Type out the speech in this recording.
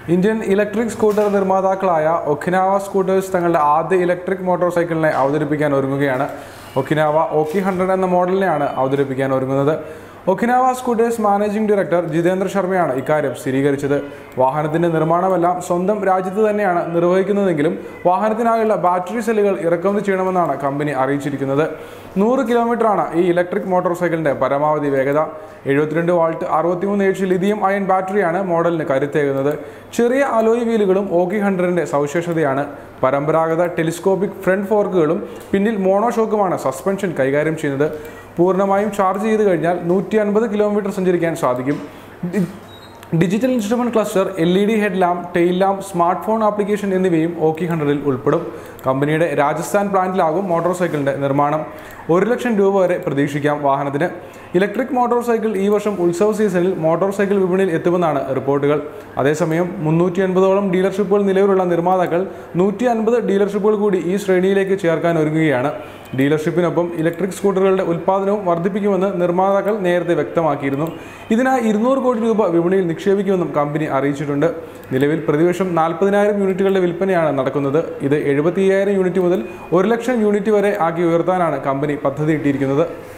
Indian electric scooter നിർമ്മാതാക്കളായ Okinawa scooters തങ്ങളുടെ ആദ്യ ഇലക്ട്രിക് മോട്ടോർ സൈക്കിളിനെ അവതരിപ്പിക്കാൻ ഒരുങ്ങുകയാണ്. ഒക്കിനാവ ഓക്കി 100 എന്ന മോഡലിനെയാണ് അവതരിപ്പിക്കാൻ ഒരുങ്ങുന്നത്. Okinawa scooters managing director Jitendra ശർമയാണ് ഇക്കാര്യം സ്ഥിരീകരിച്ചത്. വാഹനത്തിന്റെ നിർമ്മാണമെല്ലാം സ്വന്തം രാജ്യത്ത് തന്നെയാണ് നിർവഹിക്കുന്നതെങ്കിലും വാഹനത്തിനായുള്ള ബാറ്ററി സെല്ലുകൾ ഇറക്കുമതി ചെയ്യണമെന്നാണ് കമ്പനി അറിയിച്ചിരിക്കുന്നത്. 100 കിലോമീറ്ററാണ് ഈ ഇലക്ട്രിക് മോട്ടോർ സൈക്കിളിന്റെ പരമാവധി വേഗത. 72 വാൾട്ട് 63H ലിഥിയം അയൺ ബാറ്ററിയാണ് മോഡലിന് കരുത്തേകുന്നത്. ചെറിയ അലോയ് വീലുകളും ഓക്കി 100ന്റെ സവിശേഷതയാണ്. പരമ്പരാഗത ടെലിസ്കോപ്പിക് ഫ്രണ്ട് ഫോർക്കുകളും പിന്നിൽ മോണോഷോക്കുമാണ് സസ്പെൻഷൻ കൈകാര്യം ചെയ്യുന്നത്. പൂർണ്ണമായും ചാർജ് ചെയ്ത് കഴിഞ്ഞാൽ 150 കിലോമീറ്റർ സഞ്ചരിക്കാൻ സാധിക്കും. Digital instrument cluster, LED head lamp, tail lamp, smart phone application എന്നിവയും ഓക്കി 100ൽ ഉൾപ്പെടും. കമ്പനിയുടെ രാജസ്ഥാൻ പ്ലാന്റിലാകും മോട്ടോർ സൈക്കിളിന്റെ നിർമ്മാണം. 1 ലക്ഷം രൂപ വരെ പ്രതീക്ഷിക്കാം വാഹനത്തിന്. ഇലക്ട്രിക് മോട്ടോർ സൈക്കിൾ ഈ വർഷം ഉത്സവ സീസണിൽ മോട്ടോർ സൈക്കിൾ വിപണിയിൽ എത്തുമെന്നാണ് റിപ്പോർട്ടുകൾ. അതേസമയം 350ഓളം ഡീലർഷിപ്പുകൾ നിലവിലുള്ള നിർമ്മാതാക്കൾ 150 ഡീലർഷിപ്പുകൾ കൂടി ഈ ശ്രേണിയിലേക്ക് ചേർക്കാൻ ഒരുങ്ങുകയാണ്. ഡീലർഷിപ്പിനൊപ്പം ഇലക്ട്രിക് സ്കൂട്ടറുകളുടെ ഉൽപ്പാദനവും വർദ്ധിപ്പിക്കുമെന്ന് നിർമ്മാതാക്കൾ നേരത്തെ വ്യക്തമാക്കിയിരുന്നു. ഇതിനായി 200 കോടി രൂപ വിപണിയിൽ നിക്ഷേപിക്കുമെന്നും കമ്പനി അറിയിച്ചിട്ടുണ്ട്. നിലവിൽ പ്രതിവർഷം 40,000 യൂണിറ്റുകളുടെ വിൽപ്പനയാണ് നടക്കുന്നത്. ഇത് 75,000 യൂണിറ്റ് മുതൽ 1 ലക്ഷം യൂണിറ്റ് വരെ ആക്കി ഉയർത്താനാണ് കമ്പനി പദ്ധതിയിട്ടിരിക്കുന്നത്.